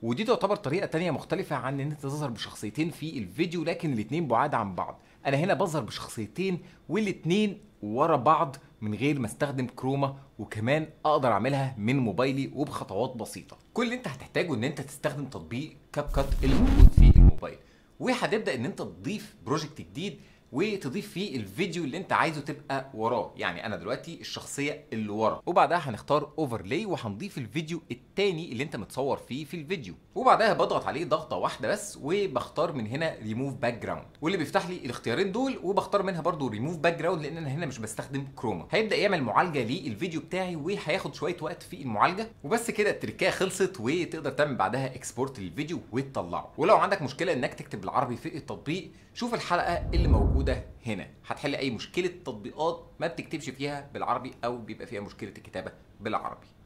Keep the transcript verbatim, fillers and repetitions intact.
ودي تعتبر طريقه تانية مختلفه عن ان انت تظهر بشخصيتين في الفيديو لكن الاتنين بعاد عن بعض. انا هنا بظهر بشخصيتين والاتنين ورا بعض من غير ما استخدم كروما، وكمان اقدر اعملها من موبايلي وبخطوات بسيطه. كل اللي انت هتحتاجه ان انت تستخدم تطبيق كاب كات اللي موجود في الموبايل، وهتبدا ان انت تضيف بروجكت جديد وتضيف فيه الفيديو اللي انت عايزه تبقى وراه. يعني انا دلوقتي الشخصيه اللي ورا، وبعدها هنختار اوفرلاي وهنضيف الفيديو التاني اللي انت متصور فيه في الفيديو، وبعدها بضغط عليه ضغطه واحده بس وبختار من هنا ريموف باك جراوند، واللي بيفتح لي الاختيارين دول، وبختار منها برده ريموف باك جراوند لان انا هنا مش بستخدم كروما. هيبدا يعمل معالجه للفيديو بتاعي وهياخد شويه وقت في المعالجه، وبس كده التركايه خلصت، وتقدر تعمل بعدها اكسبورت للفيديو وتطلعه. ولو عندك مشكله انك تكتب بالعربي في التطبيق، شوف الحلقه اللي موجوده هنا هتحل اي مشكله تطبيقات ما بتكتبش فيها بالعربي او بيبقى فيها مشكله الكتابه بالعربي.